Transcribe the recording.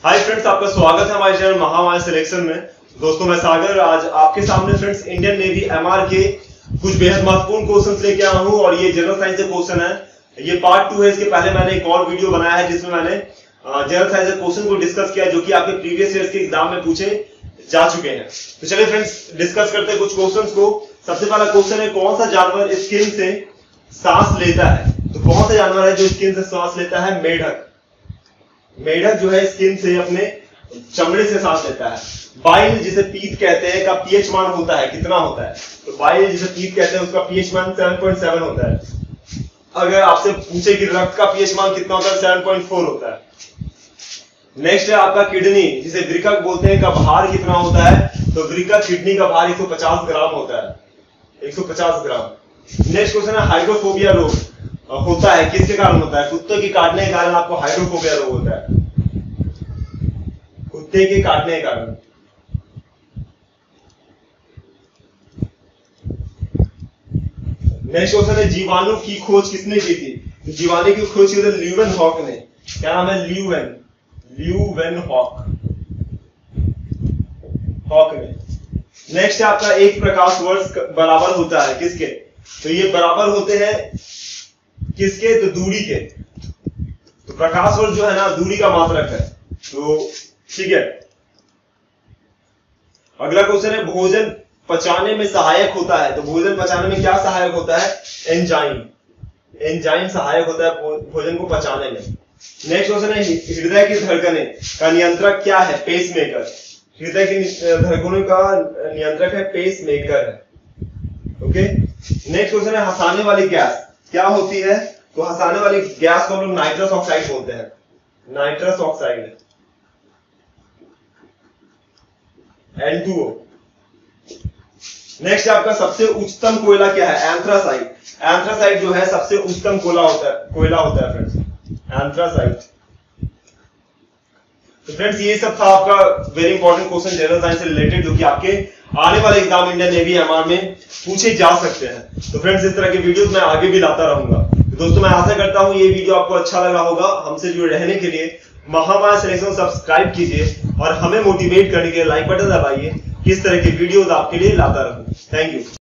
Hi friends, आपका स्वागत है हमारे चैनल महामाया सिलेक्शन में। दोस्तों मैं सागर आज आपके सामने फ्रेंड्स इंडियन नेवी एमआर के कुछ बेहद महत्वपूर्ण क्वेश्चंस लेके आया हूं और ये जनरल साइंस के क्वेश्चन है। ये पार्ट 2 है। इसके पहले मैंने एक और वीडियो बनाया है जिसमें मैंने जनरल साइंस के क्वेश्चन को डिस्कस किया जो कि आपके प्रीवियस ईयर्स के एग्जाम में पूछे जा चुके हैं। तो चलिए फ्रेंड्स डिस्कस करते हैं कुछ क्वेश्चंस को। सबसे पहला क्वेश्चन है, कौन सा जानवर स्किन से सांस लेता है? तो कौन सा जानवर है जो स्किन से सांस लेता है? मेढक। मेढक जो है स्किन से अपने चमड़े से सांस लेता है। बाइल जिसे पीत कहते हैं का पीएच मान होता है कितना होता है? तो बाइल जिसे पीत कहते हैं उसका पीएच मान 7.7 होता है। अगर आपसे पूछे कि रक्त का पीएच मान कितना होता है, 7.4 होता है। नेक्स्ट है आपका किडनी जिसे वृक्क बोलते हैं का भार कितना होता है? तो वृक्क किडनी का भार 150 ग्राम होता है, 150 ग्राम। नेक्स्ट क्वेश्चन है, हाइड्रोफोबिया रोग होता है किसके कारण होता है? कुत्ते के काटने के कारण आपको हाइड्रोफोबिया रोग होता है, कुत्ते के काटने के कारण। नेक्स्ट क्वेश्चन है, जीवाणु की खोज किसने की थी? तो जीवाणु की खोज की थी ल्यूवेनहॉक ने। क्या नाम है? ल्यूवेनहॉक ने। नेक्स्ट है आपका एक प्रकाश वर्ष बराबर होता है किसके? तो ये बराबर होते हैं किसके? तो दूरी के। तो प्रकाश वर्ष जो है ना दूरी का मात्रक है। तो ठीक है। अगला क्वेश्चन है, भोजन पचाने में सहायक होता है। तो भोजन पचाने में क्या सहायक होता है? एंजाइम। एंजाइम सहायक होता है भोजन को पचाने में। नेक्स्ट क्वेश्चन है, हृदय की धड़कने का नियंत्रक क्या है? पेसमेकर। हृदय की धड़कनों का नियंत्रक है पेसमेकर है। ओके। नेक्स्ट क्वेश्चन है, हंसाने वाली गैस क्या होती है? तो हंसाने वाली गैस को हम लोग नाइट्रस ऑक्साइड बोलते हैं, नाइट्रस ऑक्साइड N2O। नेक्स्ट आपका सबसे उच्चतम कोयला क्या है? एंथ्रासाइट। एंथ्रासाइट जो है सबसे उच्चतम कोयला होता है फ्रेंड्स, एंथ्रासाइट। तो फ्रेंड्स ये सब था आपका very important question general science से रिलेटेड जो कि आपके आने वाले एग्जाम इंडियन नेवी एमआर में पूछे जा सकते हैं। तो फ्रेंड्स इस तरह के वीडियोस मैं आगे भी लाता रहूंगा। तो दोस्तों मैं आशा करता हूं ये वीडियो आपको अच्छा लगा होगा। हमसे जुड़े रहने के लिए महामाया सिलेक्शन सब्सक्राइब कीजिए और हमें मोटिवेट करने के लिए लाइक बटन दबाइए। किस तरह के वीडियोस आपके लिए लाता रहूं। Thank you.